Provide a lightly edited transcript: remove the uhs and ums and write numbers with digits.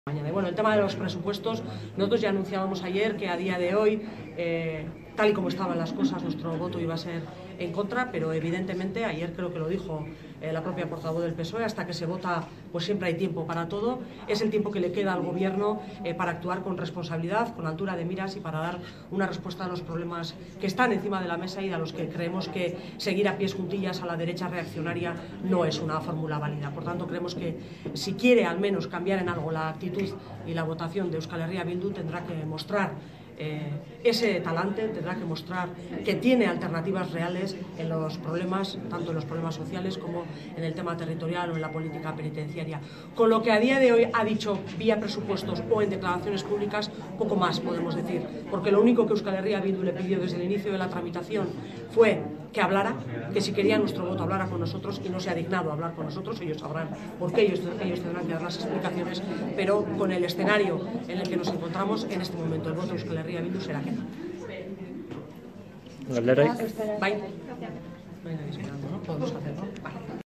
Y bueno, el tema de los presupuestos, nosotros ya anunciábamos ayer que a día de hoy, tal y como estaban las cosas, nuestro voto iba a ser en contra, pero evidentemente, ayer creo que lo dijo la propia portavoz del PSOE, hasta que se vota pues siempre hay tiempo para todo, es el tiempo que le queda al Gobierno para actuar con responsabilidad, con altura de miras y para dar una respuesta a los problemas que están encima de la mesa y a los que creemos que seguir a pies juntillas a la derecha reaccionaria no es una fórmula válida. Por tanto, creemos que si quiere al menos cambiar en algo la actitud y la votación de Euskal Herria Bildu, tendrá que mostrar ese talante, tendrá que mostrar que tiene alternativas reales en los problemas, tanto en los problemas sociales como en el tema territorial o en la política penitenciaria. Con lo que a día de hoy ha dicho vía presupuestos o en declaraciones públicas, poco más podemos decir, porque lo único que Euskal Herria Bildu le pidió desde el inicio de la tramitación fue que hablara, que si quería nuestro voto hablara con nosotros, y no se ha dignado a hablar con nosotros. Ellos sabrán por qué, ellos tendrán que dar las explicaciones, pero con el escenario en el que nos encontramos en este momento, el voto de Euskal Herria Bildu será que no. Galderai. Bai. Podemos hacerlo. Vale.